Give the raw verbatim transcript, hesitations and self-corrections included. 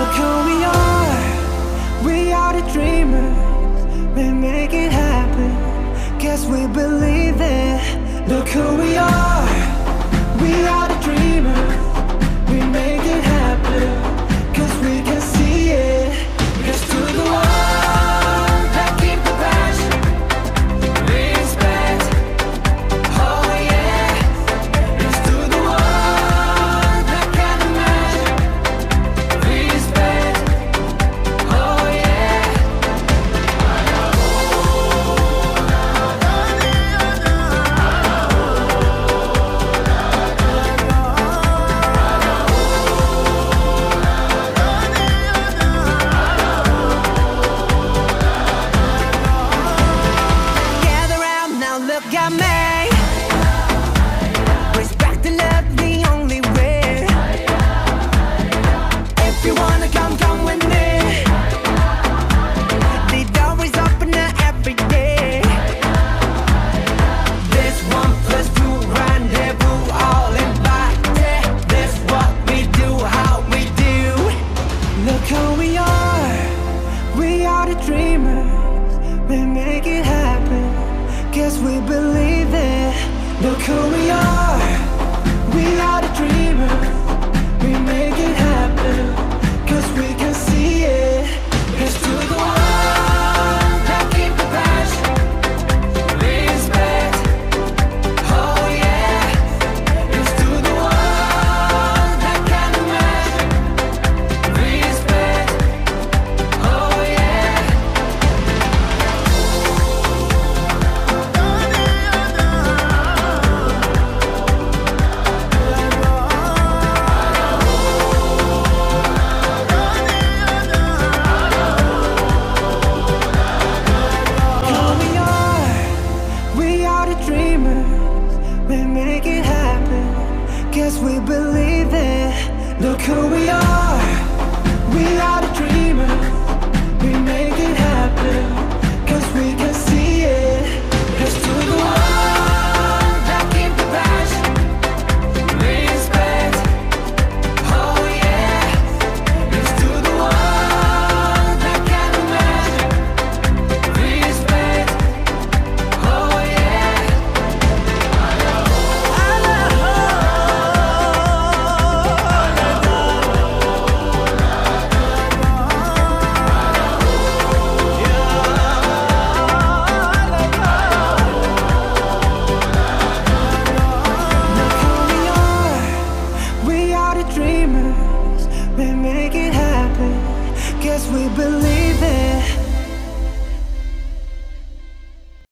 Look who we are, we are the dreamers. We make it happen, guess we believe it. Look who we are, we are the dreamers. We make it happen, cause we can see it. Here's to the one that keep the passion, respect, oh yeah. Here's to the one that can imagine, respect, oh yeah. Gather round now, look at me. Respect and love the only way. If you wanna come, come with me. The door is open every day. This one plus two rendezvous, all invited. This what we do, how we do. Look who we are, we are the dreamers. We make it happen, guess we believe it. Look who we are, we are the dreamers. We make it happen, cause we can see it. Here's to the one that keep the passion, respect, oh yeah. Here's to the one that can imagine, respect, oh yeah. Who we are, we are the dreamers. We make it happen, guess we believe it. Look who we are, we are the dreamers. We make it happen, cause we can see it. Here's to the one that keep the passion, respect, oh yeah. Here's to the one that can imagine, respect, oh yeah. Look who we are, we are the dreamers. We make it happen, guess we believe it.